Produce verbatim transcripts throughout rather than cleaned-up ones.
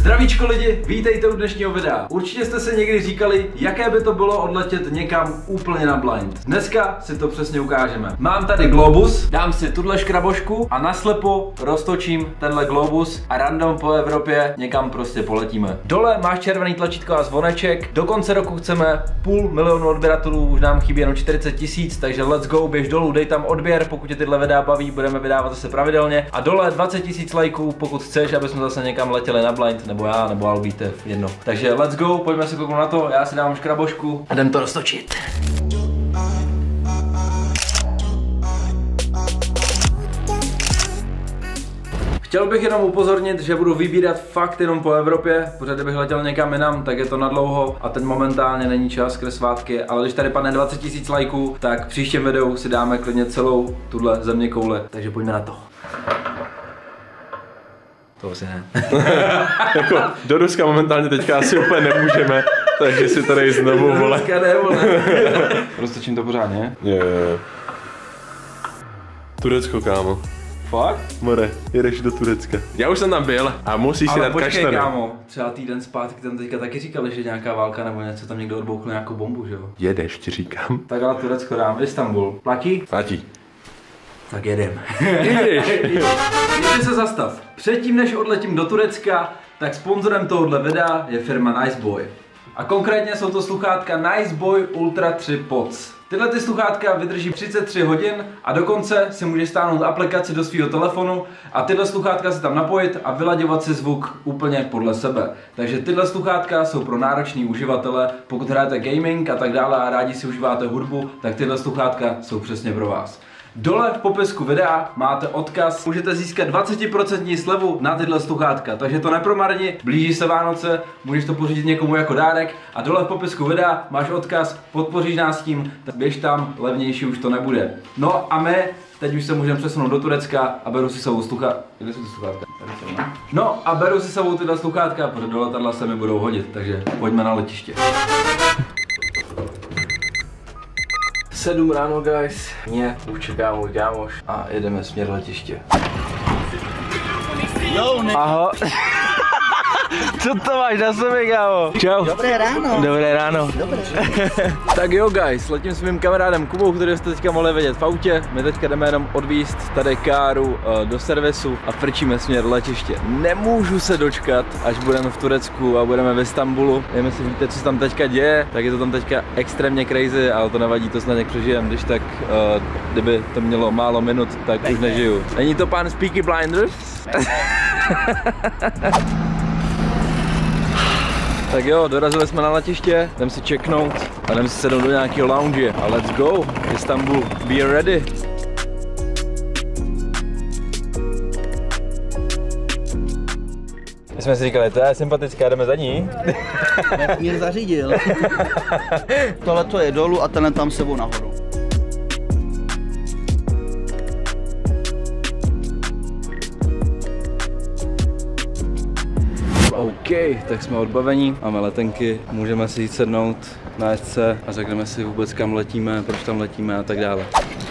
Zdravíčko lidi, vítejte u dnešního videa. Určitě jste se někdy říkali, jaké by to bylo odletět někam úplně na blind. Dneska si to přesně ukážeme. Mám tady globus, dám si tuhle škrabošku a naslepo roztočím tenhle globus a random po Evropě někam prostě poletíme. Dole máš červený tlačítko a zvoneček. Do konce roku chceme půl milionu odběratelů, už nám chybí jenom čtyřicet tisíc, takže let's go, běž dolů, dej tam odběr, pokud tě tyhle videa baví, budeme vydávat zase pravidelně. A dole dvacet tisíc lajků, pokud chceš, aby jsme zase někam letěli na blind, nebo já, nebo Albítev, jedno. Takže let's go, pojďme si kouknout na to, já si dám škrabošku a jdem to roztočit. Chtěl bych jenom upozornit, že budu vybírat fakt jenom po Evropě, protože kdybych letěl někam jinam, tak je to nadlouho a teď momentálně není čas ke svátky, ale když tady padne dvacet tisíc lajků, tak v příštím videu si dáme klidně celou tuhle zeměkouli, takže pojďme na to. To asi ne. Jako, do Ruska momentálně teďka asi úplně nemůžeme, takže si tady znovu vole. Ruska ne, vole. Roztočím to pořádně. Je, je, je. Turecko, kámo. Fakt? More, jedeš do Turecka. Já už jsem tam byl a musíš si dát kaštany. Ale počkej, kámo, třeba týden zpátky tam teďka taky říkali, že nějaká válka nebo něco, tam někdo odbouchl nějakou bombu, že jo? Jedeš, ti říkám. Tak ale Turecko dám, Istanbul. Platí? Platí. Tak jedem. Jdeš. Ještě se zastav. Předtím, než odletím do Turecka, tak sponzorem tohohle videa je firma Niceboy. A konkrétně jsou to sluchátka Niceboy Ultra tři Pods. Tyhle ty sluchátka vydrží třicet tři hodin a dokonce si můžeš stáhnout aplikaci do svého telefonu a tyhle sluchátka si tam napojit a vyladěvat si zvuk úplně podle sebe. Takže tyhle sluchátka jsou pro náročný uživatele, pokud hrajete gaming a tak dále a rádi si užíváte hudbu, tak tyhle sluchátka jsou přesně pro vás. Dole v popisku videa máte odkaz, můžete získat dvacet procent slevu na tyhle sluchátka, takže to nepromarni, blíží se Vánoce, můžeš to pořídit někomu jako dárek a dole v popisku videa máš odkaz, podpoříš nás tím, tak běž tam, levnější už to nebude. No a my teď už se můžeme přesunout do Turecka a beru si sebou sluchátka. Kde jsou ty sluchátka? Tady jsou, ne? No a beru si sebou tyhle sluchátka, protože do letadla se mi budou hodit, takže pojďme na letiště. sedm ráno, guys, mě už čeká můj kámoš a jedeme směr letiště. Ahoj. Co to máš na sobě, kámo? Čau. Dobré ráno. Dobré ráno. Dobré. Tak jo, guys, letím s mým kamarádem Kubou, který jste teďka mohli vidět v autě. My teďka jdeme jenom odvízt tady káru uh, do servisu a frčíme směr letiště. Nemůžu se dočkat, až budeme v Turecku a budeme v Istanbulu. Nevím, jestli víte, co se tam teďka děje, tak je to tam teďka extrémně crazy, ale to nevadí, to snad nějak přežijem, když tak, uh, kdyby to mělo málo minut, tak už nežiju. Není to pán z Peaky Blinders? Tak jo, dorazili jsme na letiště, jdem si checknout a jdem si sednout do nějakého lounge a let's go, Istanbul, be ready. My jsme si říkali, to je sympatická, jdeme za ní. Mě zařídil. Tohle to je dolů a tenhle tam sebou nahoru. OK, tak jsme odbavení, máme letenky, můžeme si jít sednout, najet se a řekneme si vůbec kam letíme, proč tam letíme a tak dále.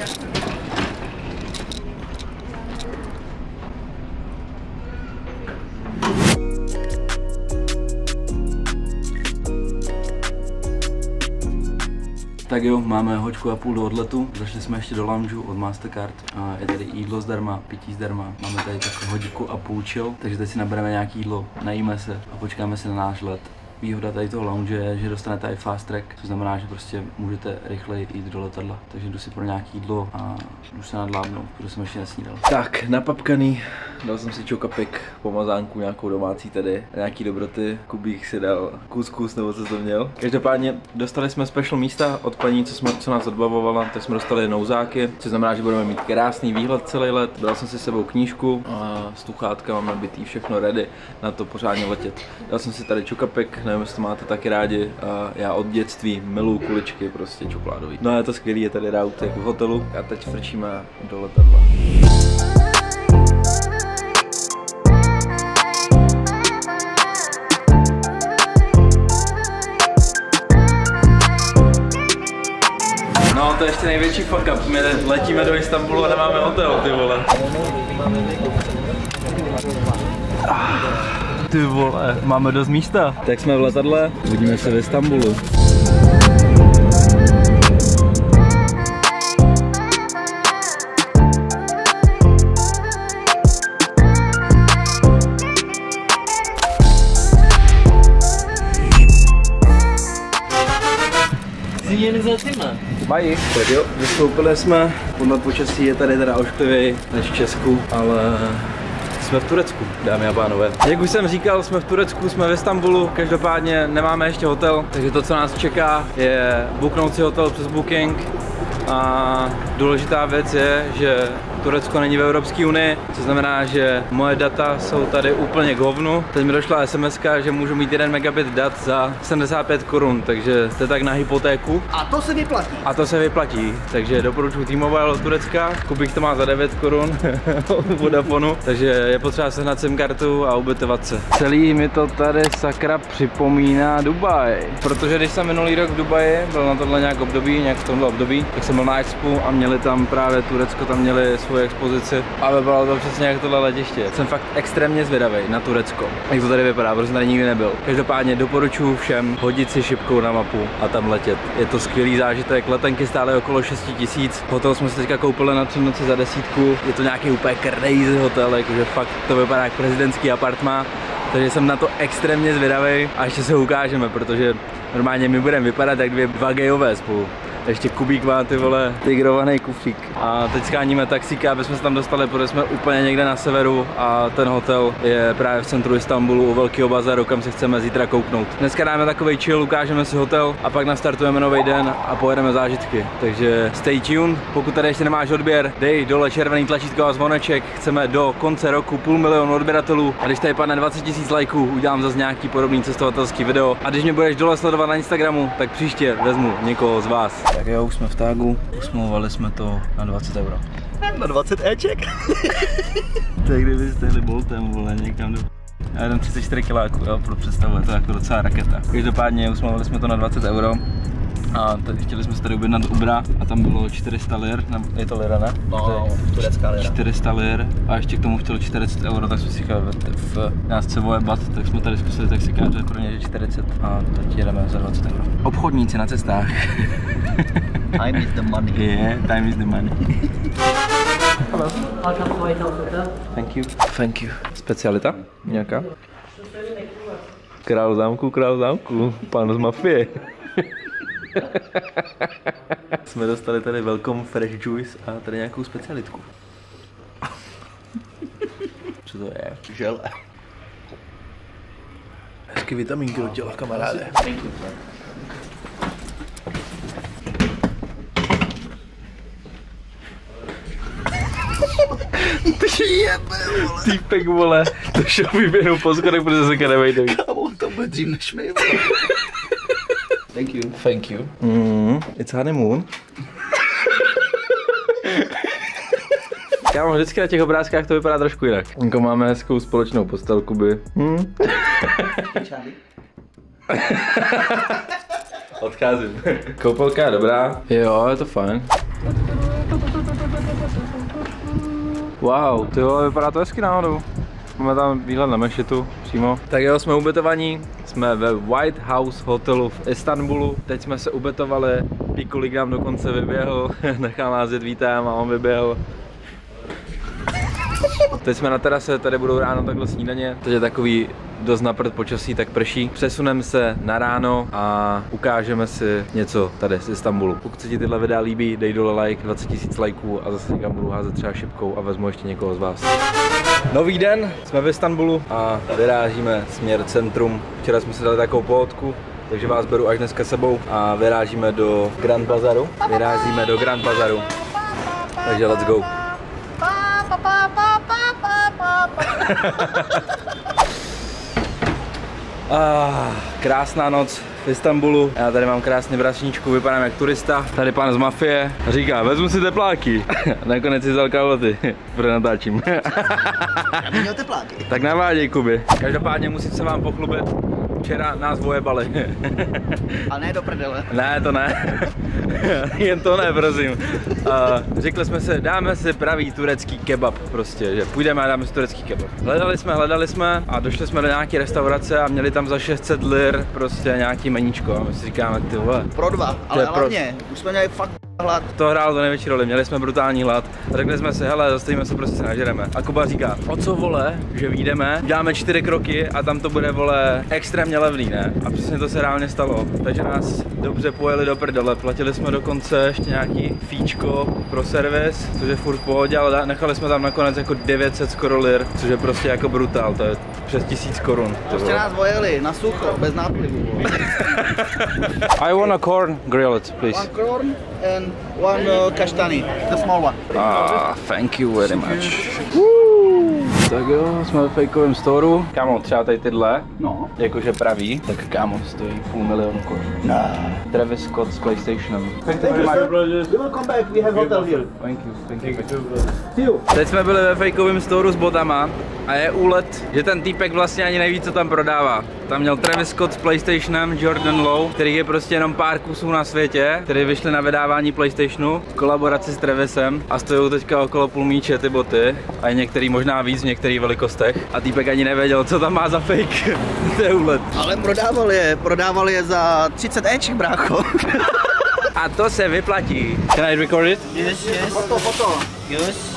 Tak jo, máme hoďku a půl do odletu, zašli jsme ještě do lounge od Mastercard a je tady jídlo zdarma, pití zdarma, máme tady takovou hoďku a půl chill, takže teď si nabereme nějaký jídlo, najíme se a počkáme si na náš let. Výhoda tady toho lounge je, že dostanete i fast track, což znamená, že prostě můžete rychleji jít do letadla. Takže jdu si pro nějaký jídlo a jdu se nadlábnout, protože jsem ještě nesnídal. Tak, napapkaný, dal jsem si čokapik, pomazánku nějakou domácí tady, nějaký dobroty, Kubík si dal kuskus nebo co to měl. Každopádně dostali jsme special místa od paní, co, jsme, co nás odbavovala, tak jsme dostali nouzáky, což znamená, že budeme mít krásný výhled celý let. Dal jsem si s sebou knížku, a sluchátka, máme nabitý, všechno ready na to pořádně letět. Dal jsem si tady čokapik, nevím, jestli to máte taky rádi, a já od dětství miluju kuličky, prostě čokoládový. No a je to skvělý, je tady route jako v hotelu a teď frčíme do letadla. No to je ještě největší fuck up, my letíme do Istanbulu a nemáme hotel, ty vole. Ty vole, máme dost místa. Tak jsme v letadle, uvidíme se v Istanbulu. Mají. Tak jo, vystoupili jsme, podle počasí je tady teda ošklivý než v Česku, ale jsme v Turecku, dámy a pánové. Jak už jsem říkal, jsme v Turecku, jsme v Istanbulu, každopádně nemáme ještě hotel, takže to, co nás čeká, je booknout si hotel přes Booking. A důležitá věc je, že Turecko není v Evropské unii, což znamená, že moje data jsou tady úplně k hovnu. Teď mi došla es em es ka, že můžu mít jeden megabit dat za sedmdesát pět korun, takže jste tak na hypotéku. A to se vyplatí. A to se vyplatí, takže doporučuji T-Mobile od Turecka. Kubík to má za devět korun od Vodafonu, takže je potřeba sehnat SIM kartu a ubytovat se. Celý mi to tady sakra připomíná Dubaj, protože když jsem minulý rok v Dubaji, byl na tohle nějak období, nějak v tomhle období, tak jsem byl na expu a měli tam právě Turecko, tam měli svoji expozici a vypadalo to přesně jak tohle letiště. Jsem fakt extrémně zvědavý na Turecko, jak to tady vypadá, protože tady nikdy nebyl. Každopádně doporučuji všem hodit si šipkou na mapu a tam letět. Je to skvělý zážitek, letenky stály okolo šest tisíc, hotel jsme si teďka koupili na tři noci za desítku, je to nějaký úplně crazy hotel, jakože fakt to vypadá jak prezidentský apartmán. Takže jsem na to extrémně zvědavý a ještě se ukážeme, protože normálně my budeme vypadat jak dvě dva gejové spolu. Ještě Kubík má ty vole tigrovaný kufřík. A teď scháníme taxíka, aby jsme se tam dostali, protože jsme úplně někde na severu a ten hotel je právě v centru Istanbulu u Velkého bazaru, kam se chceme zítra kouknout. Dneska dáme takovej chill, ukážeme si hotel a pak nastartujeme nový den a pojedeme zážitky. Takže stay tuned, pokud tady ještě nemáš odběr, dej dole červený tlačítko a zvoneček, chceme do konce roku půl milionu odběratelů a když tady padne dvacet tisíc lajků, udělám zase nějaký podobný cestovatelský video a když mě budeš dole sledovat na Instagramu, tak příště vezmu někoho z vás. Tak jo, už jsme v tágu, usmlouvali jsme to na dvacet euro. Na dvacet éček? Tak kdybyste jeli Boltem, vole, někam do... Já jdem třicet čtyři kiláků, jo, pro představu, je to jako docela raketa. Každopádně usmlouvali jsme to na dvacet euro. A tady chtěli jsme se tady objednat Ubera a tam bylo čtyři sta lir, nebo je to lira, ne? No, turecká lira. čtyři sta lir a ještě k tomu chtěli čtyřicet euro, tak jsme si říkali, v nás chce vojebat, tak jsme tady zkusili taxikáře pro ně čtyřicet a teď jedeme za dvacet euro. Obchodníci na cestách. Time is the money. Yeah, time is the money. Hello. Welcome to White House Hotel. Thank you. Thank you. Specialita? Nějaká? Král zámku, král zámku, pán z mafie. Jsme dostali tady welcome fresh juice a tady nějakou specialitku. Co to je? Žele. Hezky vitamínky do těla, kamaráde. Ty jebe, vole. Týpek, vole, to šel vyběhnout po schodech, protože se ke nevejde. Kámo, to bude dřív než my, Thank you. Thank you. Mm, it's honeymoon. Kámo, vždycky na těch obrázkách to vypadá trošku jinak. Jako máme hezkou společnou postel, Kuby. Hmm? Odcházím. Koupelka je dobrá. Jo, je to fajn. Wow, ty vole, vypadá to hezky náhodou. Máme tam výhled na mešitu přímo. Tak jo, jsme ubytovaní, jsme ve White House hotelu v Istanbulu. Teď jsme se ubytovali, Píkulík nám dokonce vyběhl, nechal nás jet vítám a on vyběhl. Teď jsme na terase, tady budou ráno takhle snídaně. Teď je takový dost naprd počasí, tak prší. Přesuneme se na ráno a ukážeme si něco tady z Istanbulu. Pokud se ti tyhle videa líbí, dej dole like, dvacet tisíc lajků a zase někam budu házet třeba šipkou a vezmu ještě někoho z vás. Nový den, jsme v Istanbulu a vyrážíme směr centrum. Včera jsme si dali takovou pohodku, takže vás beru až dneska sebou a vyrážíme do Grand Bazaru. Vyrážíme do Grand Bazaru. Takže let's go. Ah, krásná noc v Istanbulu. Já tady mám krásně brasničku, vypadám jak turista. Tady pán z mafie říká, vezmu si tepláky. Nakonec si vzal kalhoty, protože natáčím. Já bych měl tepláky. Tak naváděj, Kuby. Každopádně musím se vám pochlubit. Včera nás vojebali. A ne do prdele. Ne, to ne. Jen to ne, prosím. A řekli jsme si, dáme si pravý turecký kebab prostě, že půjdeme a dáme si turecký kebab. Hledali jsme, hledali jsme a došli jsme do nějaké restaurace a měli tam za šest set lir prostě nějaký meníčko a my si říkáme, ty vole. Pro dva, ale pro... hlavně, už jsme měli fakt hlad. To hrálo to největší roli, měli jsme brutální hlad a řekli jsme si, hele, zastavíme se, prostě se nažereme. A Kuba říká, o co vole, že vyjdeme, dáme čtyři kroky a tam to bude vole extrémně levný, ne? A přesně to se reálně stalo. Takže nás dobře pojeli do prdele, platili jsme dokonce ještě nějaký fíčko pro servis, což je furt v pohodě, ale nechali jsme tam nakonec jako devět set skoro lir, což je prostě jako brutál, to je přes tisíc korun. Prostě nás vojeli na sucho, bez náplivu. I want a corn grilled, please. One corn and one uh, kaštany, the small one. Ah, thank you very much. Tak jo, jsme ve fejkovém storu. Kámo, třeba tady tyhle, No. jakože praví, tak kámo stojí půl milionu korun. Nah. Travis Scott s PlayStationem. Thank you, we will come back, we have hotel here. Thank you, thank you. Teď jsme byli ve fejkovém storu s botama a je úlet, že ten týpek vlastně ani neví, co tam prodává. Tam měl Travis Scott s PlayStationem, Jordan Low, který je prostě jenom pár kusů na světě, který vyšly na vydávání PlayStationu v kolaboraci s Travisem a stojí teďka okolo půl míče ty boty a některý možná víc v některých velikostech a týpek ani nevěděl, co tam má za fake. To je úlet. Ale prodával je, prodával je za třicet éček, brácho. A to se vyplatí. Can I record it? Yes, yes. Foto, foto. Yes.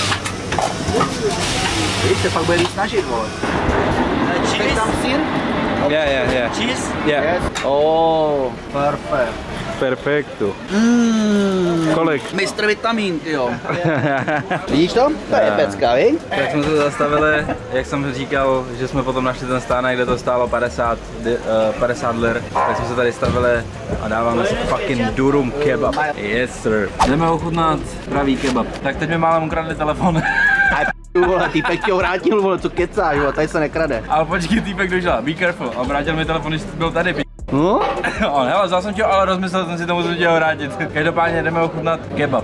Víš, se pak bude víc snažit, vole. Cheese? Tam sír? Yeah, yeah, yeah. Cheese? Yeah. Yes. Oh, perfect. Perfektu. Mm. Kolik? mistr Vitamin, tyjo. Vidíš to? To je pecka, víš? Tak jsme se zastavili, jak jsem říkal, že jsme potom našli ten stánek, kde to stálo padesát, uh, padesát lir, tak jsme se tady stavili a dáváme si fucking durum kebab. Yes sir. Jdeme ochutnat pravý kebab. Tak teď mi málem ukradli telefon. Vole, týpek ti ho vrátil, vole, co kecáš, vole, tady se nekrade. Ale počkej, týpek došel, be careful. A vrátil mi telefon, když byl tady. No? On, hele, vzal jsem tě, ale rozmyslel jsem si tomu, co tě ho vrátit. Každopádně jdeme ochutnat kebab.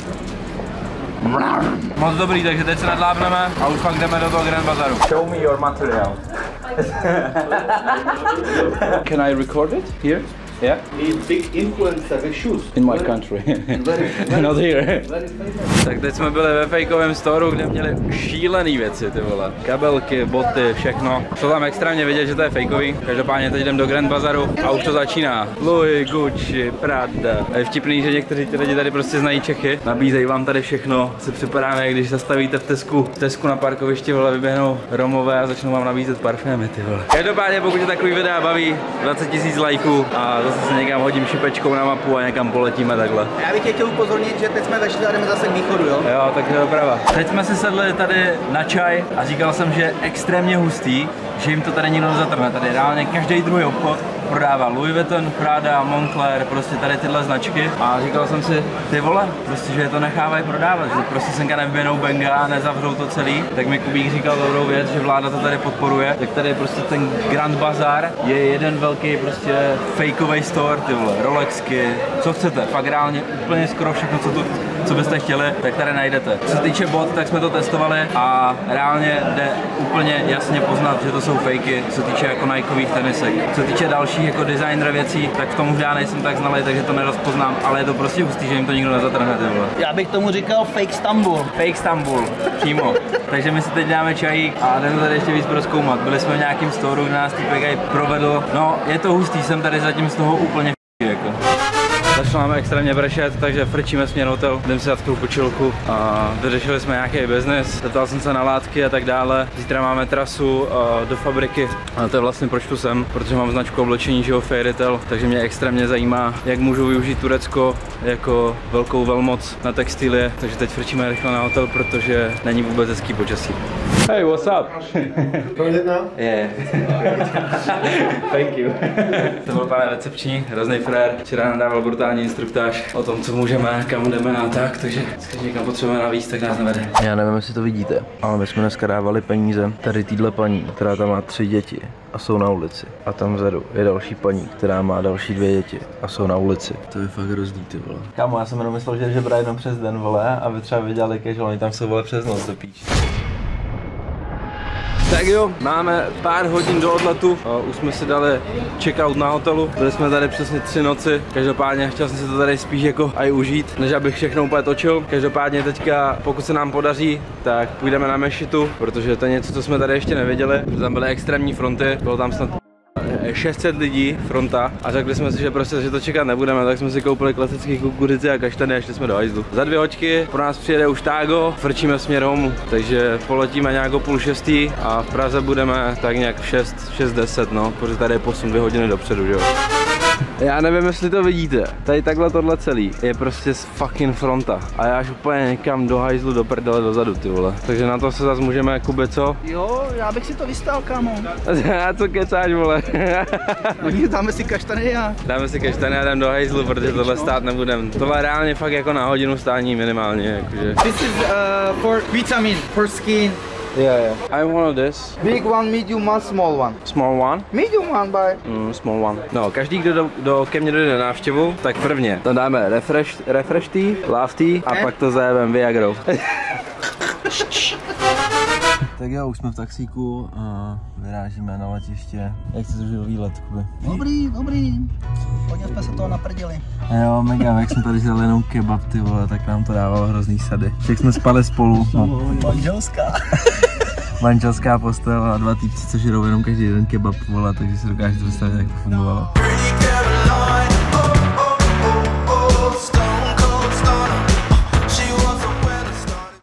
Moc dobrý, takže teď se nadlábneme a už pak jdeme do toho Grand Bazaru. Show me your material. Can I record it here? Yeah? He's big influencer with shoes. In my country. Not here. Tak teď jsme byli ve fejkovém storu, kde měli šílený věci, ty vole. Kabelky, boty, všechno. Šlo tam extrémně vidět, že to je fejkový. Každopádně teď jdem do Grand Bazaru a už to začíná. Louis, Gucci, Prada. A je vtipný, že někteří ty lidi tady prostě znají Čechy. Nabízejí vám tady všechno. Si připadáme, když zastavíte v Tesku, v Tesku na parkovišti, vole, vyběhnou Romové a začnou vám nabízet parfémy, ty vole. Každopádně, pokud je takový videa baví, dvacet tisíc lajků a zase se někam hodím šipečkou na mapu a někam poletíme takhle. Já bych tě chtěl upozornit, že teď jsme vešli a jdeme zase k východu, jo? Jo, tak je doprava. Teď jsme si sedli tady na čaj a říkal jsem, že je extrémně hustý, že jim to tady nikdo nezatrhne. Tady reálně každý druhý obchod prodává Louis Vuitton, Prada, Moncler, prostě tady tyhle značky. A říkal jsem si, ty vole, prostě, že je to nechávají prodávat, že prostě senka nevyběhnou benga a nezavřou to celý. Tak mi Kubík říkal dobrou věc, že vláda to tady podporuje. Tak tady prostě ten Grand Bazar je jeden velký prostě fakeový store, ty vole, Rolexky, co chcete, fakt reálně úplně skoro všechno, co tu co byste chtěli, tak tady najdete. Co se týče bot, tak jsme to testovali a reálně jde úplně jasně poznat, že to jsou fakey, co se týče jako Nikeových tenisek. Co se týče dalších jako designer věcí, tak v tom už já nejsem tak znalý, takže to nerozpoznám, ale je to prostě hustý, že jim to nikdo nezatrhne, ty vole. Já bych tomu říkal fake Stambul. Fake Stambul, přímo. Takže my si teď dáme čajík a jdeme tady ještě víc prozkoumat. Byli jsme v nějakým storu, kde nás týpek aj provedl. No, je to hustý, jsem tady zatím z toho úplně jako. Začalo máme extrémně brešet, takže frčíme směr hotel, jdeme si dát chvilku čilku a vyřešili jsme nějaký biznes, zeptal jsem se na látky a tak dále. Zítra máme trasu uh, do fabriky a to je vlastně proč tu jsem, protože mám značku oblečení, že jo, Fairytale, takže mě extrémně zajímá, jak můžu využít Turecko jako velkou velmoc na textilie, takže teď frčíme rychle na hotel, protože není vůbec hezký počasí. Hey, what's up? Going it now? Yeah. Thank you. To byl pane recepční, hrozný frér. Včera nám dával brutální instruktáž o tom, co můžeme, kam jdeme a tak, takže když někam potřebujeme navíc, tak nás nevede. Já nevím, jestli to vidíte, ale my jsme dneska dávali peníze tady týhle paní, která tam má tři děti a jsou na ulici. A tam vzadu je další paní, která má další dvě děti a jsou na ulici. To je fakt hrozný, ty vole. Kámo, já jsem jenom myslel, že žebra jenom přes den, vole, a vy třeba viděli, že oni tam jsou, vole, přes noc do píči. Tak jo, máme pár hodin do odletu, už jsme si dali check-out na hotelu, byli jsme tady přesně tři noci, každopádně chtěl jsem si to tady spíš jako aj užít, než abych všechno úplně točil. Každopádně teďka, pokud se nám podaří, tak půjdeme na mešitu, protože to je něco, co jsme tady ještě neviděli, tam byly extrémní fronty, bylo tam snad šest set lidí, fronta, a řekli jsme si, že prostě, že to čekat nebudeme, tak jsme si koupili klasické kukuřici a kaštany a šli jsme do hajzlu. Za dvě hoďky pro nás přijede už tágo, frčíme směr domů, takže poletíme nějak o půl šestý a v Praze budeme tak nějak v šest, šest deset, no, protože tady je posun dvě hodiny dopředu, že jo. Já nevím, jestli to vidíte, tady takhle tohle celý je prostě z fucking fronta a já až úplně někam do hajzlu, do prdele dozadu, ty vole. Takže na to se zase můžeme, Kube, co? Jo, já bych si to vystál, kámo. A co kecáš, vole? Dáme si kaštany a... Dáme si kaštany a jdem do hajzlu, protože tohle stát nebudem. Tohle je reálně fakt jako na hodinu stání minimálně, jakože. This is uh, for vitamin, for skin. Yeah, yeah. I want this. Big one, medium one, small one. Small one? Medium one, by. Mm, small one. No, každý, kdo do, do, ke mně dojde na návštěvu, tak prvně to dáme refresh, refresh tea, love tea a eh? pak to zajebem Viagrou. Tak jo, už jsme v taxíku a vyrážíme na letiště. Jak se zužil výlet, Kuby? Dobrý, dobrý. Hodně jsme se toho naprdili. Jo, mega, jak jsme tady vzali jenom kebab, ty vole, tak nám to dávalo hrozný sady. Však jsme spali spolu. No. Manželská. Manželská postel a dva týpci, co žerou jenom každý den kebab, vole, takže si dokážete představit, jak to fungovalo.